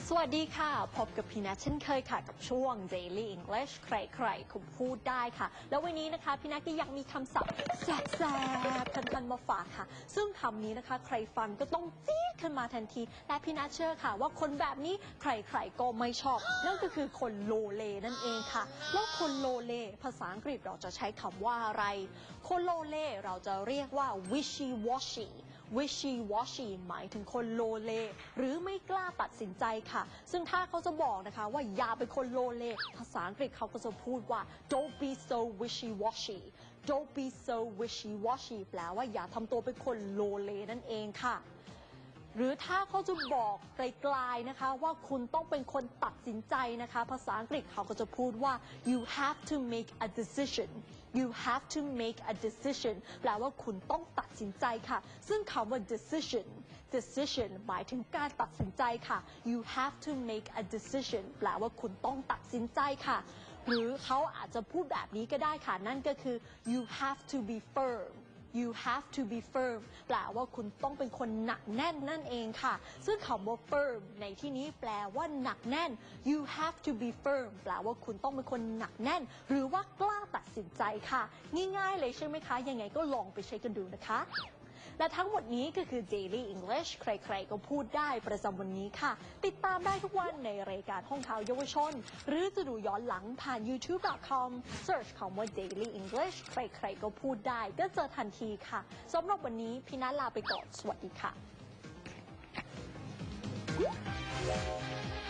สวัสดีค่ะพบกับพี่นัทเช่นเคยค่ะกับช่วง Daily English ใครๆคุณพูดได้ค่ะแล้ววันนี้นะคะพี่นัทก็ยังมีคำศัพท์แซ่บๆคันๆมาฝากค่ะซึ่งคำนี้นะคะใครฟังก็ต้องจี๊ดขึ้นมาทันทีและพี่นัทเชื่อค่ะว่าคนแบบนี้ใครๆก็ไม่ชอบนั่นก็คือคนโลเลนั่นเองค่ะแล้วคนโลเลภาษาอังกฤษเราจะใช้คำว่าอะไรคนโลเลเราจะเรียกว่า wishy washy หมายถึงคนโลเลหรือไม่กล้าตัดสินใจค่ะซึ่งถ้าเขาจะบอกนะคะว่าอย่าเป็นคนโลเลภาษาอังกฤษเขาก็จะพูดว่า don't be so wishy washy แปลว่าอย่าทำตัวเป็นคนโลเลนั่นเองค่ะหรือถ้าเขาจะบอกไกลๆนะคะว่าคุณต้องเป็นคนตัดสินใจนะคะภาษาอังกฤษเขาก็จะพูดว่า you have to make a decision แปลว่าคุณต้องตัดสินใจค่ะซึ่งคำว่า decision หมายถึงการตัดสินใจค่ะ you have to make a decision แปลว่าคุณต้องตัดสินใจค่ะหรือเขาอาจจะพูดแบบนี้ก็ได้ค่ะนั่นก็คือ you have to be firm แปลว่าคุณต้องเป็นคนหนักแน่นนั่นเองค่ะซึ่งคำว่า firm ในที่นี้แปลว่าหนักแน่น you have to be firm แปลว่าคุณต้องเป็นคนหนักแน่นหรือว่ากล้าตัดสินใจค่ะง่ายๆเลยใช่ไหมคะยังไงก็ลองไปใช้กันดูนะคะและทั้งหมดนี้ก็คือ Daily English ใครๆก็พูดได้ประจำวันนี้ค่ะติดตามได้ทุกวันในรายการห้องข่าวเยาวชนหรือจะดูย้อนหลังผ่าน youtube.com search คำว่า Daily English ใครๆก็พูดได้ก็เจอทันทีค่ะสำหรับวันนี้พี่นัทลาไปก่อนสวัสดีค่ะ